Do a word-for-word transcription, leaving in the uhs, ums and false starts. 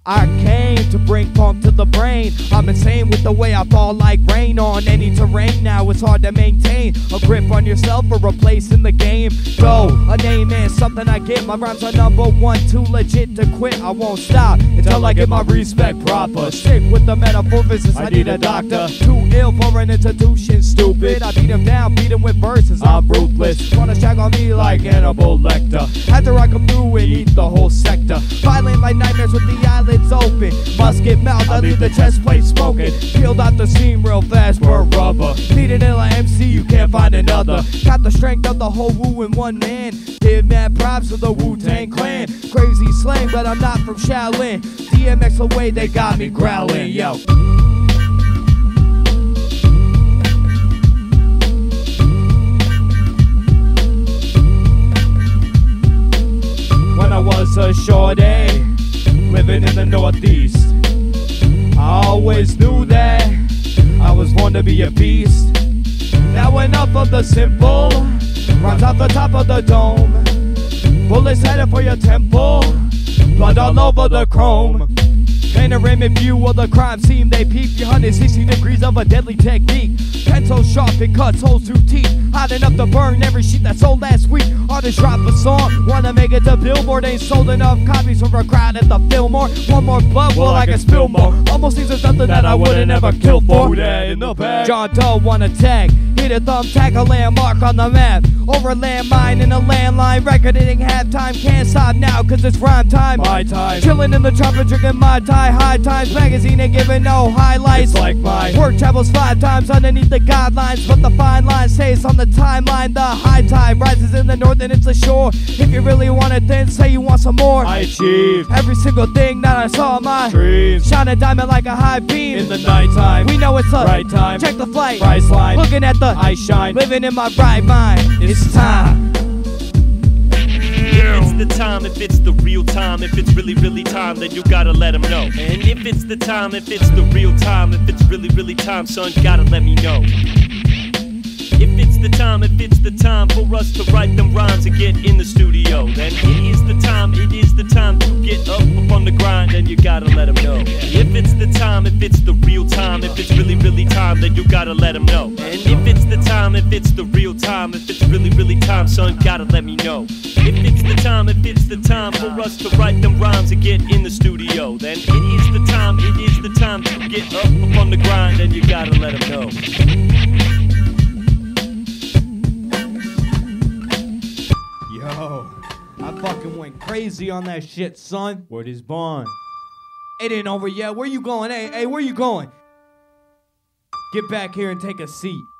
I came to bring funk to the brain. I'm insane with the way I fall like rain on any terrain. Now it's hard to maintain a grip on yourself or a place in the game. Go, a name is something I get. My rhymes are number one, too legit to quit. I won't stop until I get my respect proper. Stick with the metaphysics, I need a doctor. Too ill for an institution, stupid. I beat him down, beat him with verses, I'm ruthless. Wanna shag on me like Hannibal Lecter. After I come through and eat the whole sector. Violent like nightmares with the eyelids open. Musket mouth, I leave the chest plate smoking. Peeled out the seam real fast for rubber. Need an ill M C, you can't find another. Got the strength of the whole Wu in one man. Give mad props to the Wu-Tang Clan. Crazy slang, but I'm not from Shaolin. D M X away, they got me growling, yo. When I was a shorty, living in the Northeast, I always knew that I was born to be a beast. Now enough of the simple rhymes off the top of the dome. Bullets headed for your temple, blood all over the chrome. Panoramic view of the crime scene, they peep one hundred sixty degrees of a deadly technique. Pencil sharp, it cuts holes through teeth, hot enough to burn every sheet that sold last week. Artists drop a song, wanna make it to Billboard, ain't sold enough copies for a crowd at the Fillmore. One more blood, well, I can spill more. Almost seems there's something that I wouldn't ever kill for. In the bag. John Doe wanna tag, hit a thumbtack, a landmark on the map. Over a landmine in a landline, record hitting halftime. Can't stop now, cause it's rhyme time. My time. Chillin' in the trumpet, drinking my tie. High Times magazine ain't giving no highlights. It's like mine. Work travels five times underneath the guidelines, but the fine line stays on the timeline. The high tide rises in the north and it's the shore. If you really want it, then say you want some more. I achieved every single thing that I saw in my dreams. Shine a diamond like a high beam in the nighttime. We know it's the right time. Check the flight, price line. Looking at the I shine, living in my right mind. It's time. If it's the time, if it's the real time, if it's really, really time, then you gotta let them know. And if it's the time, if it's the real time, if it's really, really time, son, gotta let me know. If it's the time, if it's the time for us to write them rhymes and get in the studio, then it is the time, it is the time to get up, up on the grind, and you gotta let them know. If it's the time, if it's the real time, if it's really, really time, then you gotta let them know. And if it's the time, if it's the real time, if it's really, really time, son, gotta let me know. If it's the time, if it's the time for us to write them rhymes and get in the studio, then it is the time, it is the time to get up, up on the grind, and you gotta let them know. Yo, I fucking went crazy on that shit, son. Word is born. It ain't over yet. Where you going? Hey, hey, where you going? Get back here and take a seat.